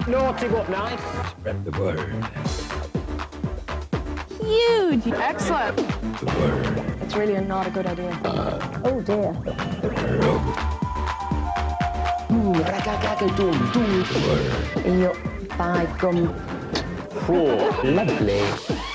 Naughty but nice. Spread the word. Huge. Excellent. The word. It's really not a good idea. Oh dear. The word. Io, by gum. Oh, lovely.